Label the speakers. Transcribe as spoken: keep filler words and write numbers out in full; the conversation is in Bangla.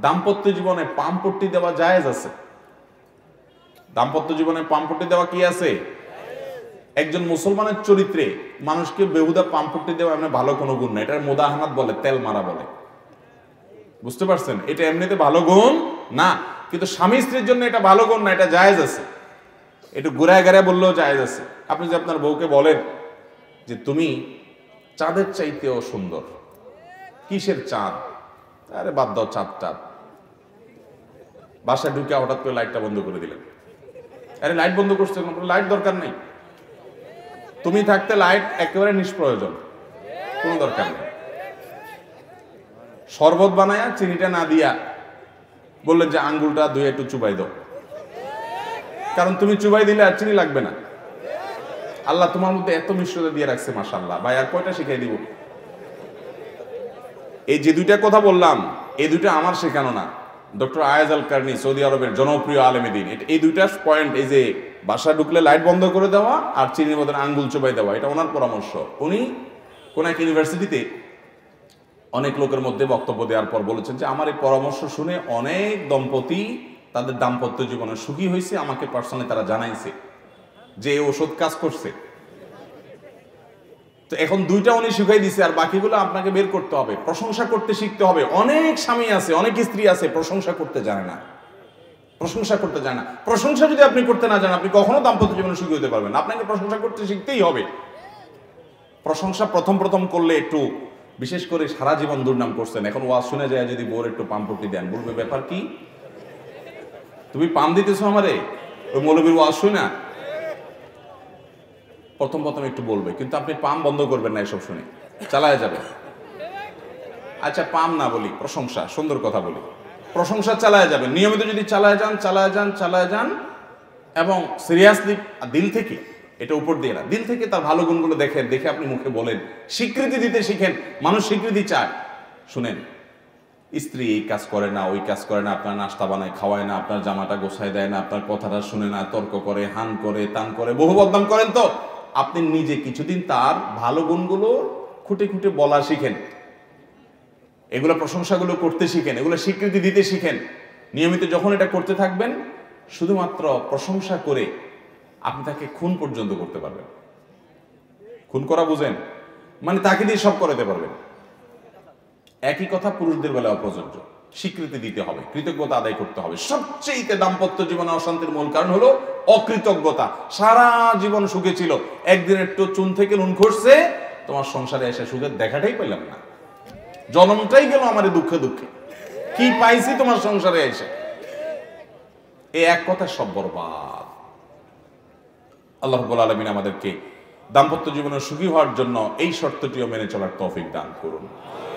Speaker 1: দাম্পত্য জীবনে পামপট্টি দেওয়া জায়েজ আছে। দাম্পত্য জীবনে পামপট্টি দেওয়া কি আছে? একজন মুসলমানের চরিত্রে মানুষকে বেহুদা পামপট্টি দেওয়া এমনি ভালো কোনো গুণ না, এটা মুদাহানাত বলে, তেল মারা বলে। বুঝতে পারছেন? এটা এমনিতে ভালো গুণ না, কিন্তু স্বামী স্ত্রীর জন্য এটা ভালো গুণ না, এটা জায়েজ আছে। একটু ঘুরায় ঘুরায় বললেও জায়েজ আছে। আপনি যে আপনার বউকে বলেন যে তুমি চাঁদের চাইতেও সুন্দর। কিসের চাঁদ? আরে বাদ দাও চাঁদ টাঁদ। বাসায় ঢুকে হঠাৎ করে লাইটটা বন্ধ করে দিলেন। আরে লাইট বন্ধ করছে, লাইট দরকার নেই। তুমি থাকতে লাইট একেবারে নিষ্প্রয়োজন, কোনো দরকার নেই। শরবত বানায়া চিনিটা না দিয়া বললেন যে আঙ্গুলটা ধুয়ে একটু চুবাই দাও, কারণ তুমি চুবাই দিলে আর চিনি লাগবে না। আল্লাহ তোমার মধ্যে এত মিশ্রতা দিয়ে রাখছে, মাশাআল্লাহ। ভাই আর কয়টা শিখাই দিব? এই যে দুইটা কথা বললাম, এই দুইটা আমার শেখানো না, doctor Ayaz al Qarni, Saudi আরবের জনপ্রিয় আলেমে দ্বীন। এই দুইটা পয়েন্ট, এই যে বাসা ঢুকলে লাইট বন্ধ করে দেওয়া আর চিনির মধ্যে আঙ্গুল চুবাই দেওয়া, এটা ওনার পরামর্শ। উনি কোন এক ইউনিভার্সিটিতে অনেক লোকের মধ্যে বক্তব্য দেওয়ার পর বলেছেন যে আমার এই পরামর্শ শুনে অনেক দম্পতি তাদের দাম্পত্য জীবনে সুখী হয়েছে, আমাকে পার্সোনালি তারা জানাইছে যে এই ওষুধ কাজ করছে। তো এখন দুইটা উনি শিখাই দিছে, আর বাকিগুলো আপনাকে বের করতে হবে, প্রশংসা করতে শিখতে হবে। অনেক স্বামী আছে, অনেক স্ত্রী আছে প্রশংসা করতে জানে না, প্রশংসা করতে জানে না। প্রশংসা যদি আপনি করতে না জানেন, আপনি কখনো দাম্পত্য জীবনে সুখী হতে পারবেন না। আপনাকে প্রশংসা করতে শিখতেই হবে। প্রশংসা প্রথম প্রথম করলে একটু, বিশেষ করে সারা জীবন দুর্নাম করছেন, এখন ওয়াজ শুনে যায় যদি বোর একটু পাম্পটি দেন, বলবে ব্যাপার কি, তুমি পাম দিতেছো আমারে, ওই মৌলবীর ওয়াজ শুনে না। প্রথম প্রথম একটু বলবে, কিন্তু আপনি পাম বন্ধ করবেন না, এসব শুনে চালায় যাবে। আচ্ছা পাম না বলি, প্রশংসা, সুন্দর কথা বলি, প্রশংসা চালায় যাবেন। নিয়মিত যদি চালায় যান চালায় যান চালায় যান এবং সিরিয়াসলি দিল থেকে, এটা উপর দিয়ে না, দিল থেকে তার ভালো গুণগুলো দেখেন, দেখে আপনি মুখে বলেন, স্বীকৃতি দিতে শিখেন। মানুষ স্বীকৃতি চায়। শুনেন, স্ত্রী এই কাজ করে না, ওই কাজ করে না, আপনার নাস্তা বানায় খাওয়ায় না, আপনার জামাটা গোছায় দেয় না, আপনার কথাটা শুনে না, তর্ক করে, হান করে, তান করে, বহু বদনাম করেন। তো আপনি নিজে কিছুদিন তার ভালো গুণগুলো খুঁটে খুঁটে বলা শিখেন, এগুলো প্রশংসাগুলো করতে শিখেন, এগুলো স্বীকৃতি দিতে শিখেন। নিয়মিত যখন এটা করতে থাকবেন, শুধুমাত্র প্রশংসা করে আপনি তাকে খুন পর্যন্ত করতে পারবেন। খুন করা বুঝেন? মানে তাকে দিয়ে সব করাতে পারবেন। একই কথা পুরুষদের বেলায় প্রযোজ্য। স্বীকৃতি দিতে হবে, কৃতজ্ঞতা আদায় করতে হবে। সবচেয়ে দাম্পত্য জীবনে অশান্তির মূল কারণ হলো অকৃতজ্ঞতা। সারা জীবন সুখে ছিল, একদিন একটু চুন থেকে নুন খসছে, তোমার সংসারে এসে সুখের দেখাটাই পেলাম না, জন্মটাই গেল আমার দুঃখে দুঃখে, কি পাইছি তোমার সংসারে এসে? এই এক কথা সব বরবাদ। আল্লাহ রাব্বুল আলামিন আমাদেরকে দাম্পত্য জীবনে সুখী হওয়ার জন্য এই শর্তটিও মেনে চলার তৌফিক দান করুন।